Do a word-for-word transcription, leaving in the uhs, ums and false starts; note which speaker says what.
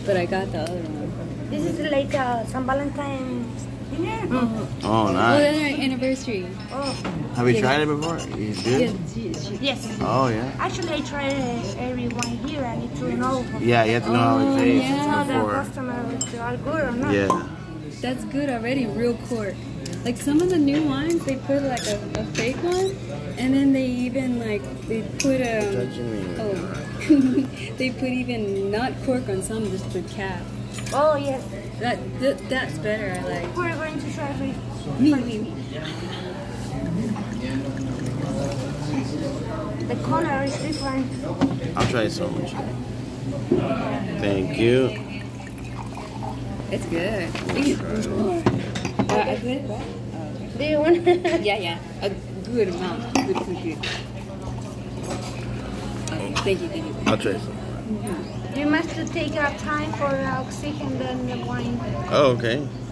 Speaker 1: but I got the other one.
Speaker 2: This is like uh, San Valentine's dinner.
Speaker 1: Mm-hmm.
Speaker 3: Oh,
Speaker 1: Well,
Speaker 3: nice.
Speaker 1: their anniversary.
Speaker 2: Oh.
Speaker 3: Have you
Speaker 1: Yeah.
Speaker 3: tried it before? You did?
Speaker 1: Yes, she, she,
Speaker 2: Yes.
Speaker 3: Oh, yeah.
Speaker 2: Actually, I tried uh, every one here. I need to know.
Speaker 3: Yeah, you have to know how
Speaker 1: Oh,
Speaker 3: it tastes
Speaker 1: yeah.
Speaker 2: How the
Speaker 3: before.
Speaker 2: customers are good or not.
Speaker 3: Yeah.
Speaker 1: That's good already, real cork. Like some of the new wines, they put like a, a fake one, and then they even like they put a oh, they put even not cork on some, just the cap.
Speaker 2: Oh yes.
Speaker 1: That, that that's better. I like.
Speaker 2: We're going to try it.
Speaker 1: Me, me, me.
Speaker 2: The color is different.
Speaker 3: I'll try so much. Thank you.
Speaker 1: It's good. Uh, a good what?
Speaker 2: Do you want?
Speaker 1: Yeah, yeah. A good amount. Good, good, good. Okay, thank you, thank you.
Speaker 3: I'll try some.
Speaker 2: You must take your time for the oxygen and the wine.
Speaker 3: Oh, okay.